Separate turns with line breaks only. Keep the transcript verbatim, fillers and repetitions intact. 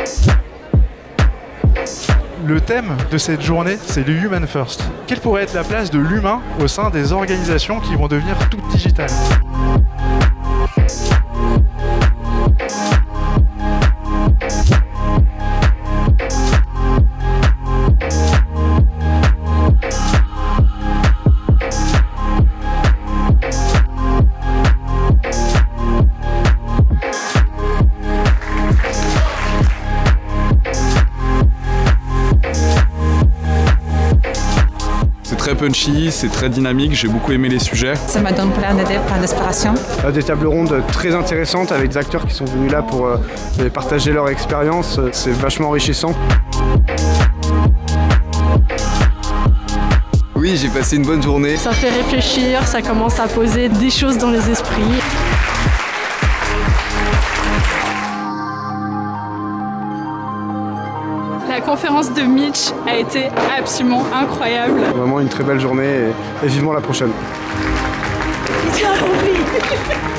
Le thème de cette journée, c'est le Human First. Quelle pourrait être la place de l'humain au sein des organisations qui vont devenir toutes digitales ?
Très punchy, c'est très dynamique, j'ai beaucoup aimé les sujets.
Ça m'a donné plein d'idées, plein d'inspiration.
Des tables rondes très intéressantes avec des acteurs qui sont venus là pour euh, partager leur expérience, c'est vachement enrichissant.
Oui, j'ai passé une bonne journée.
Ça fait réfléchir, ça commence à poser des choses dans les esprits.
La conférence de Mitch a été absolument incroyable.
Vraiment une très belle journée et, et vivement la prochaine.
J'ai compris.